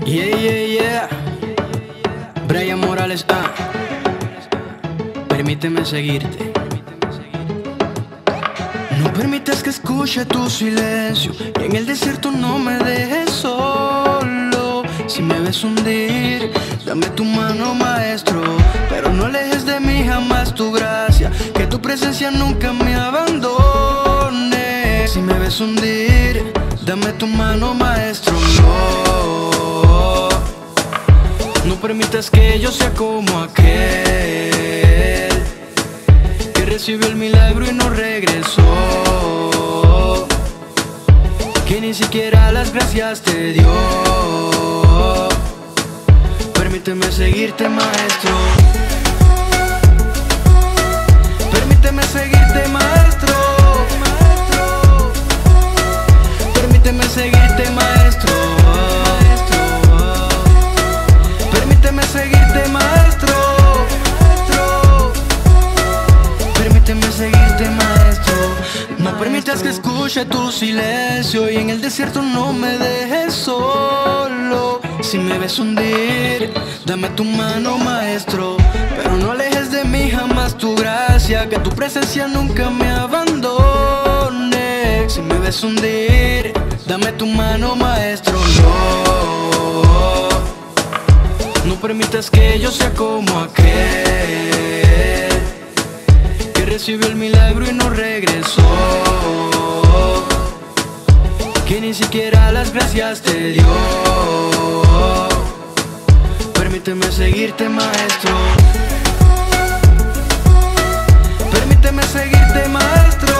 Yeah, yeah, yeah. Brian Morales, permíteme seguirte. No permitas que escuche tu silencio y en el desierto no me dejes solo. Si me ves hundir, dame tu mano, maestro, pero no alejes de mí jamás tu gracia, que tu presencia nunca me abandone. Si me ves hundir, dame tu mano, maestro, no permitas que yo sea como aquel que recibió el milagro y no regresó, que ni siquiera las gracias te dio. Permíteme seguirte, maestro. Permíteme seguirte, maestro. Permíteme seguirte, maestro. Permíteme seguirte, maestro. Permíteme seguirte, maestro. No permitas que escuche tu silencio y en el desierto no me dejes solo. Si me ves hundir, dame tu mano, maestro, pero no alejes de mí jamás tu gracia, que tu presencia nunca me abandone. Si me ves hundir, dame tu mano, maestro, no permitas que yo sea como aquel que recibió el milagro y no regresó, que ni siquiera las gracias te dio. Permíteme seguirte, maestro. Permíteme seguirte, maestro.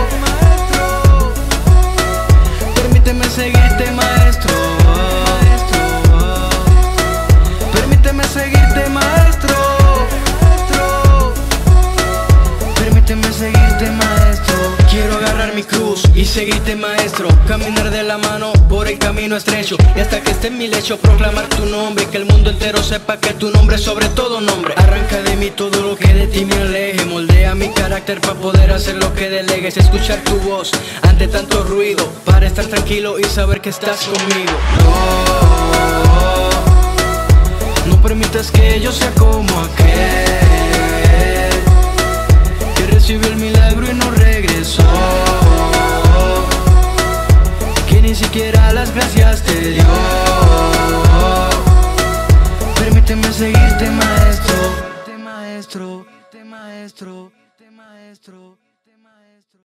Permíteme seguirte, maestro. Permíteme seguirte, maestro. Permíteme seguirte, maestro. Quiero agarrar mi cruz y seguirte, maestro, caminar de la mano por el camino estrecho, y hasta que esté en mi lecho proclamar tu nombre, que el mundo entero sepa que tu nombre es sobre todo nombre. Arranca de mí todo lo que de ti me aleje, moldea mi carácter para poder hacer lo que delegues, escuchar tu voz ante tanto ruido, para estar tranquilo y saber que estás conmigo. No permitas que yo sea como aquel que recibió el milagro y no regresó, que ni siquiera las gracias te dio. Permíteme seguirte, maestro. Maestro, maestro, maestro.